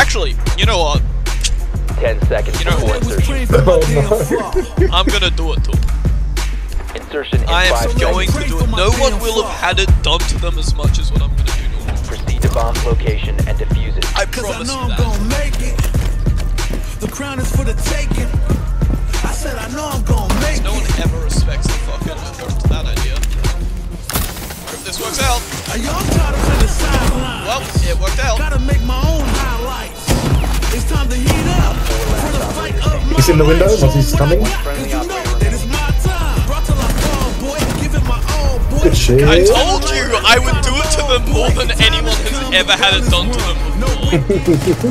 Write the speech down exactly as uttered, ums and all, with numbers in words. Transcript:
Actually, you know what? Ten seconds You know before what? insertion. Oh no. I'm gonna do it too. Insertion in I am five going seconds. to do it. No one will have had it done to them as much as what I'm gonna do normally. Proceed to bomb's location and defuse it. I Cause I promise know you I'm that. gonna make it. The crown is for the taking. I said I know I'm gonna make No it. one ever respects the fucking effort to that idea. Hope this works out. A young title to the sideline. Well, it worked out. Gotta make my own highlights. It's time to heat up for the fight of my He's in the window life. as he's coming. Cause you know that it's my time. Brought till I fall, boy. Give it my all, boy. Good shit. I told you I would do it to them more than anyone has ever had it done to them before.